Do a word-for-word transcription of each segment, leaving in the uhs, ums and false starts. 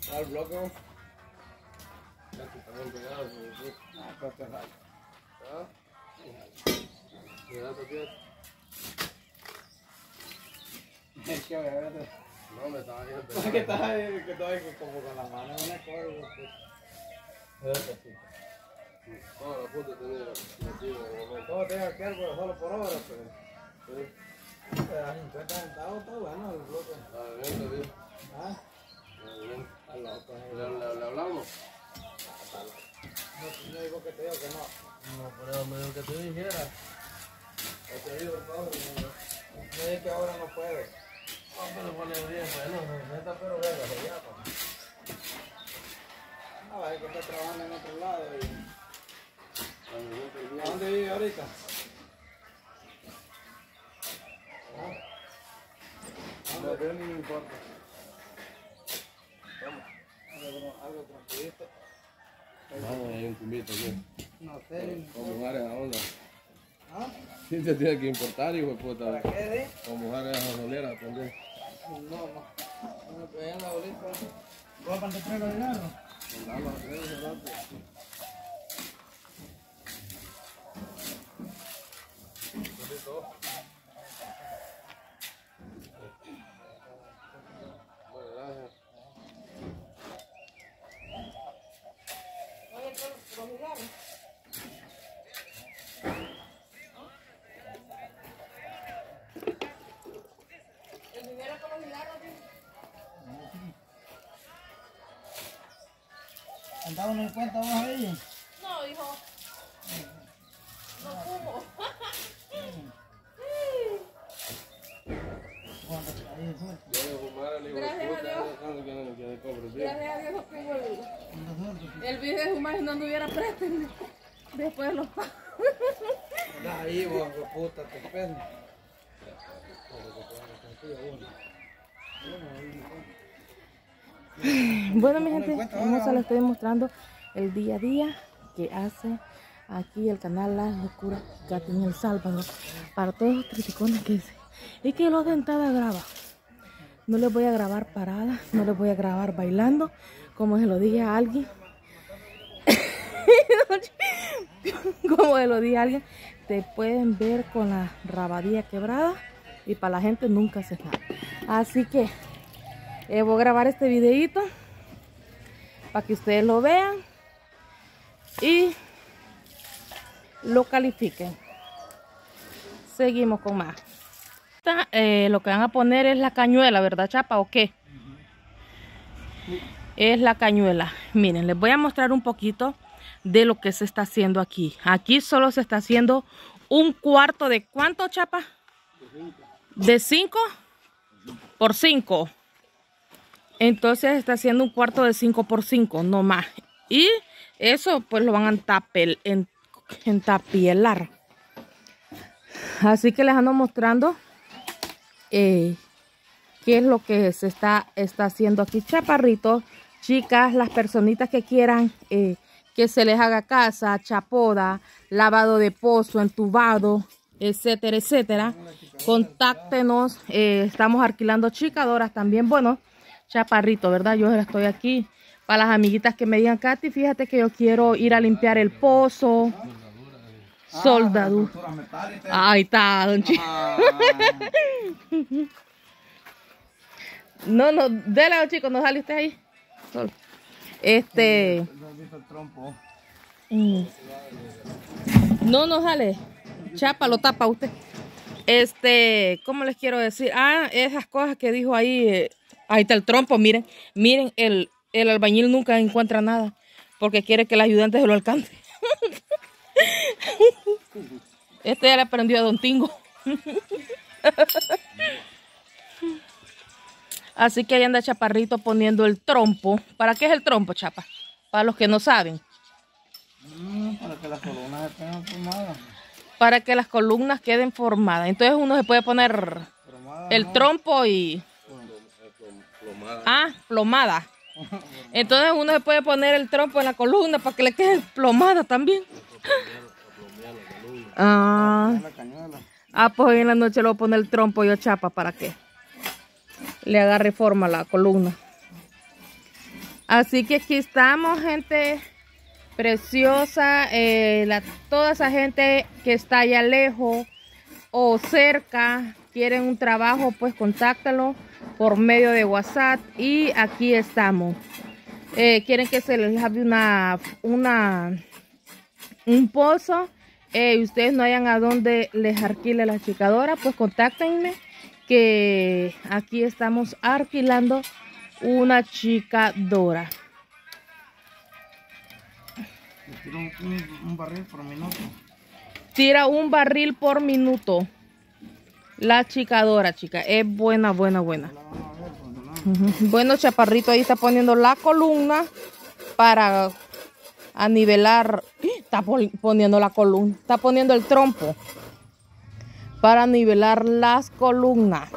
Al bloque. Ya que también pegado. Ah, pero te vale. ¿Ah? Mira, Tatiana. Es que obviamente. No, me estaba viendo. Es que estaba ahí, que estaba ahí como con la mano en una cosa. Es así. Toda la puta tenía metido en el momento. Todo tenía que algo solo por hora, pero. Sí. A cincuenta centavos está bueno el bloque. Ah, bien, está bien. Ah. Bien. Está loco. ¿Le, le, le hablamos? Está loco. No, no digo que te digo que no. No, pero me dijo que te dijera. O te digo, por favor. Me dice que ahora no puede. No, pero pone bien, bueno, neta, pero verga, se llama. No, es que está trabajando en otro lado y... ¿A dónde vive ahorita? ¿Ah? No, pero ni me importa. Vamos. Algo, algo tranquilito. Vamos, hay un cumbito aquí. No sé. Con mujeres a onda. ¿Ah? Sí te tiene que importar, hijo de puta. ¿Para qué, eh? Con mujeres a joleras también. No, no. No me pegué en la bolita. ¿Vos para que traiga el dinero? Mandalo a tres adelante. Bonito. Bueno, gracias. Oye, ¿pero mirar? ¿El dinero con los cigarros? ¿Andaba en el cuenta vos ahí? No, hijo. No fumo. Gracias a Dios. Gracias a Dios no fumo el... El video de fumar si no anduviera préstame. Después lo pago. Ahí vos, puta, te espero. Bueno, mi gente, hermosa, les estoy mostrando el día a día que hace aquí el canal La Locura Katy en El Salvador para todos los criticones que dicen y que los dentadas graba. No les voy a grabar parada, no les voy a grabar bailando, como se lo dije a alguien. Como se lo dije a alguien, te pueden ver con la rabadilla quebrada y para la gente nunca haces nada. Así que Eh, voy a grabar este videito para que ustedes lo vean y lo califiquen. Seguimos con más. Esta, eh, lo que van a poner es la cañuela, ¿verdad, Chapa? ¿O qué? Sí. Es la cañuela. Miren, les voy a mostrar un poquito de lo que se está haciendo aquí. Aquí solo se está haciendo un cuarto de ¿cuánto, Chapa? De cinco por cinco. Entonces está haciendo un cuarto de cinco por cinco, no más. Y eso pues lo van a entapel, en, entapielar. Así que les ando mostrando eh, qué es lo que se está, está haciendo aquí. Chaparritos, chicas, las personitas que quieran eh, que se les haga casa, chapoda, lavado de pozo, entubado, etcétera, etcétera. Contáctenos. Eh, estamos alquilando chicadoras también. Bueno, chaparrito, ¿verdad? Yo estoy aquí para las amiguitas que me digan, Katy, fíjate que yo quiero ir a limpiar el pozo. Soldadura. Ah, ahí está, don Chico. Ah. No, no, dele, don Chico, no sale usted ahí. Solo. Este. No, no sale. Chapa, lo tapa usted. Este, ¿cómo les quiero decir? Ah, esas cosas que dijo ahí. Eh, Ahí está el trompo, miren, miren, el, el albañil nunca encuentra nada porque quiere que el ayudante se lo alcance. Este ya le aprendió a Don Tingo. Así que ahí anda Chaparrito poniendo el trompo. ¿Para qué es el trompo, Chapa? Para los que no saben. Mm, para que las columnas queden formadas. Para que las columnas queden formadas. Entonces uno se puede poner Formada, el no. trompo y... Plomada. Ah, plomada. Entonces uno se puede poner el trompo en la columna para que le quede plomada también. Ah, ah, pues hoy en la noche le voy a poner el trompo yo, Chapa, para que le agarre forma a la columna. Así que aquí estamos, gente preciosa. Eh, la, toda esa gente que está allá lejos o cerca, quieren un trabajo, pues contáctalo por medio de WhatsApp. Y aquí estamos. Eh, quieren que se les lave una, una, un pozo. Eh, y ustedes no hayan a dónde les alquile la chicadora, pues contáctenme, que aquí estamos alquilando una chicadora. Tira un, un, un barril por minuto. Tira un barril por minuto. La chicadora, chica. Es buena, buena, buena. Uh-huh. Bueno, Chaparrito ahí está poniendo la columna para a nivelar. Está poniendo la columna. Está poniendo el trompo para nivelar las columnas.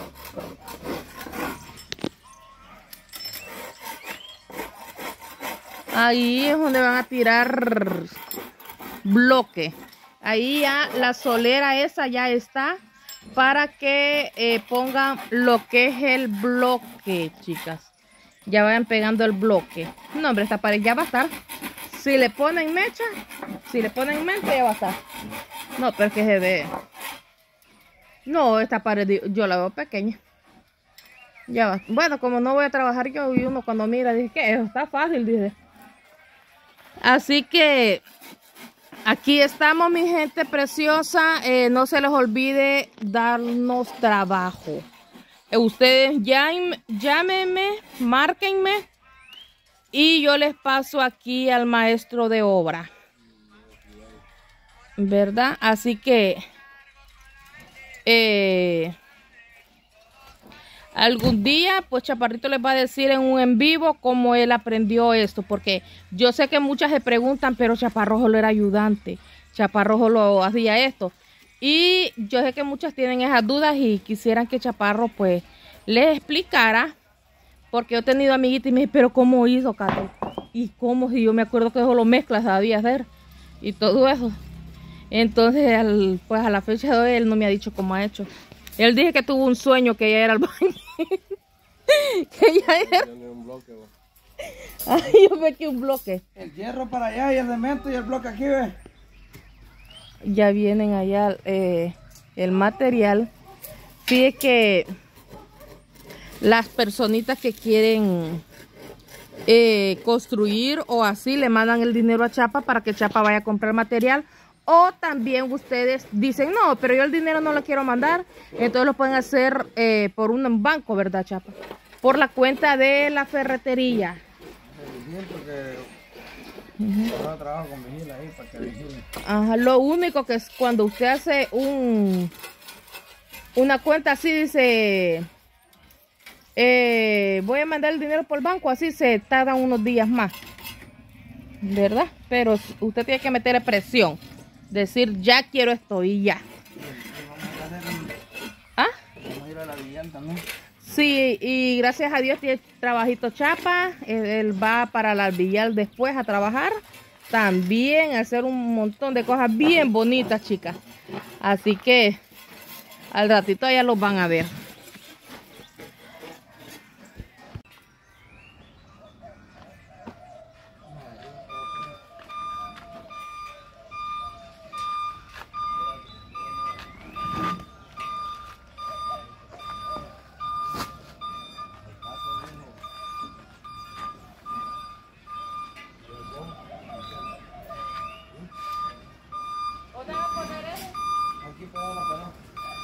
Ahí es donde van a tirar bloque. Ahí ya la solera esa ya está para que eh, pongan lo que es el bloque, chicas. Ya vayan pegando el bloque. No, hombre, esta pared ya va a estar. Si le ponen mecha, si le ponen mente, ya va a estar. No, pero es que se ve. No, esta pared yo la veo pequeña. Ya va. Bueno, como no voy a trabajar yo, y uno cuando mira dice que eso está fácil, dice. Así que aquí estamos, mi gente preciosa. Eh, no se les olvide darnos trabajo. Eh, ustedes llamen, llámenme, márquenme y yo les paso aquí al maestro de obra, ¿verdad? Así que eh, algún día, pues Chaparrito les va a decir en un en vivo cómo él aprendió esto. Porque yo sé que muchas se preguntan, pero Chaparro solo era ayudante. Chaparro solo hacía esto. Y yo sé que muchas tienen esas dudas y quisieran que Chaparro pues les explicara. Porque yo he tenido amiguitas y me dicen, pero ¿cómo hizo, Cato? Y cómo, si yo me acuerdo que eso lo mezcla, sabía hacer. Y todo eso. Entonces, al, pues a la fecha de hoy, él no me ha dicho cómo ha hecho. Él dije que tuvo un sueño que ella era el baño. Que ella era. Un bloque, ay, yo ve que un bloque. El hierro para allá y el cemento y el bloque aquí, ve. Ya vienen allá eh, el material. Fíjate que las personitas que quieren eh, construir o así le mandan el dinero a Chapa para que Chapa vaya a comprar material. O también ustedes dicen, no, pero yo el dinero no lo quiero mandar. Entonces lo pueden hacer eh, por un banco, ¿verdad, Chapa? Por la cuenta de la ferretería. Uh-huh. Trabajo con vigila ahí para que vigilen. Ajá, lo único que es cuando usted hace un una cuenta así, dice, eh, voy a mandar el dinero por el banco, así se tardan unos días más, ¿verdad? Pero usted tiene que meterle presión. Decir, ya quiero esto y ya. ¿Ah? Vamos a ir a la Villal también. Sí, y gracias a Dios tiene trabajito Chapa. Él, él va para la Villal después a trabajar. También a hacer un montón de cosas bien bonitas, chicas. Así que al ratito ya los van a ver. Aquí pegado la pared.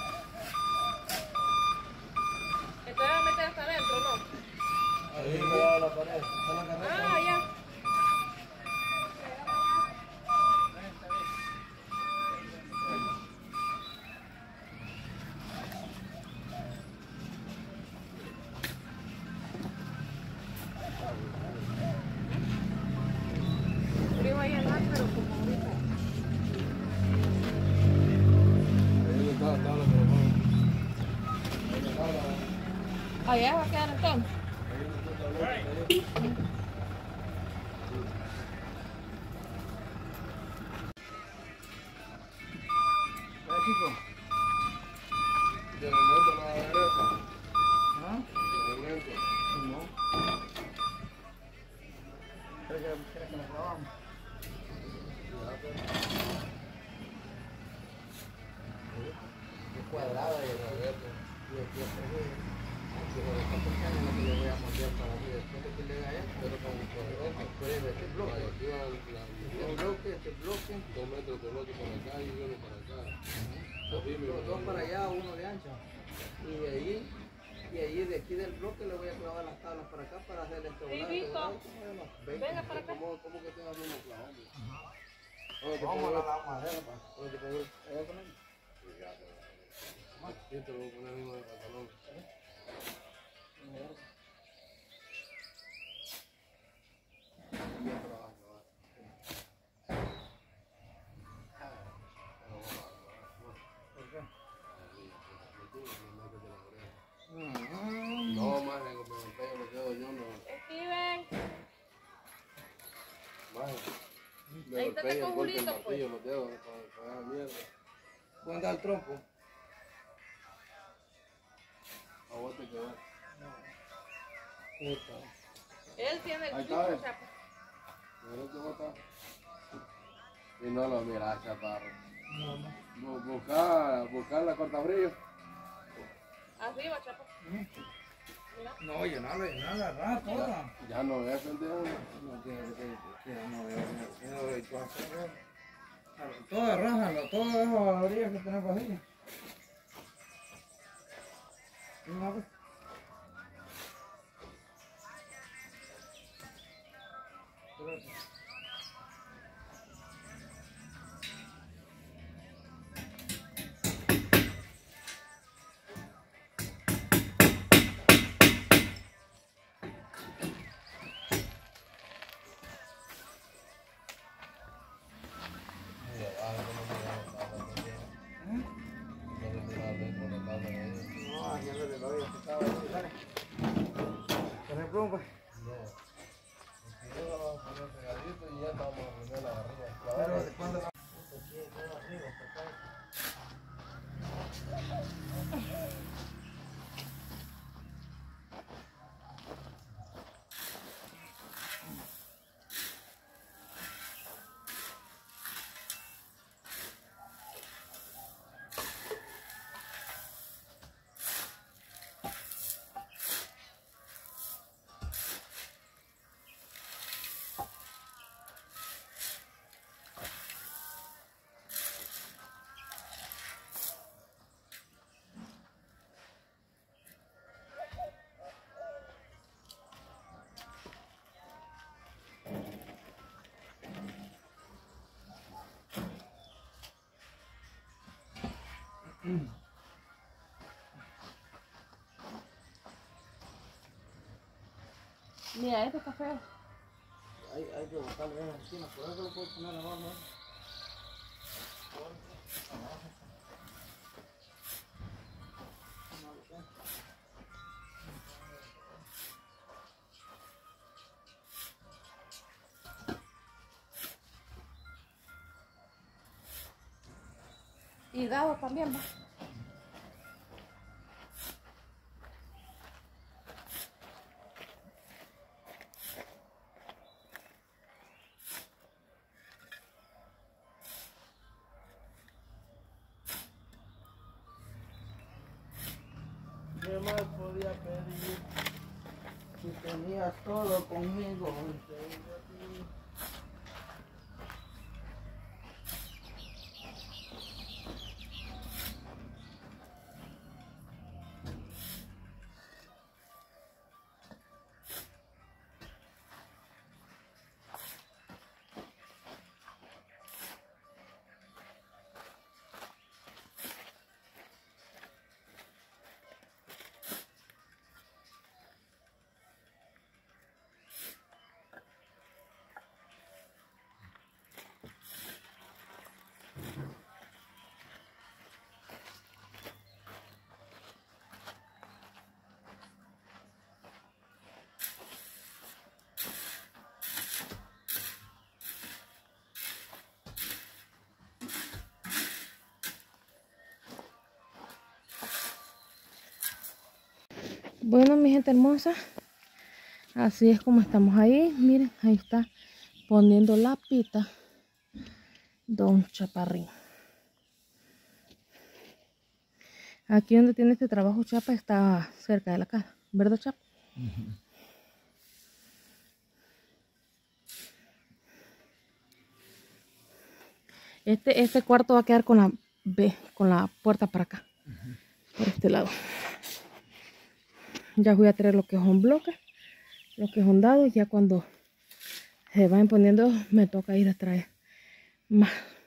Entonces va a meter hasta adentro, ¿no? Ahí pegado la pared. Está la carreta. Ah, ya. Frío ahí en mar, pero como ahorita. Allá va a quedar entonces. Vaya, chico. De momento no va a haber eso. ¿Ah? De momento. No. quiera que la clavamos. Es cuadrada y el abierto. Y aquí es pero esta pequeña es la que le voy a moldear para mí. Después de que le haga esto, pero con este bloque. Este bloque, este bloque. Dos metros de bloque para acá y uno para acá. Dos, dos para allá, uno de ancho. Y de ahí, y ahí de aquí del bloque le voy a clavar las tablas para acá para hacer este volado. Venga para acá. ¿Cómo, cómo que tengas uno clavado? Vamos a la madera para. ¿Dónde te pongo? ¿Allá con él? Sí, ya, pero. Yo te lo voy a poner mismo de pantalón. No, más me pego los dedos, yo no. Steven. Más. Ahí está el conjurito, pues. Los dedos, para la mierda. ¿Pueden dar el trompo? A vos te quedó. Él tiene el Ahí chucho, está, Chapa. ¿Pero cómo está? Y no lo miras, chaparro. No, no. Buscar, buscar la cortafrío. Arriba, Chapa. Mira. No, llenarla, llenarla, agarrar toda. Ya no ves, pendejo. No tiene que que no veo, no veo, tú haces. Toda rájalo, todas esas orilla que tenés vacía. Una vez. No, aquí no le doy, estaba ahí, dale. Con el plumbo. Y ya estamos a poner la barriga. Pero de cuando la... Mira, este está feo. Hay, hay que buscarle en la esquina, por eso lo puedo poner abajo. Y dado también, va. ¿Qué más podía pedir? Si tenías todo conmigo. Bueno, mi gente hermosa, así es como estamos ahí. Miren, ahí está poniendo la pita don Chaparrín. Aquí donde tiene este trabajo Chapa está cerca de la casa, ¿verdad Chapa? Uh-huh. Este, este cuarto va a quedar con la B, con la puerta para acá, uh-huh. Por este lado. Ya voy a traer lo que son bloques, lo que son dados, ya cuando se vayan poniendo me toca ir a traer más.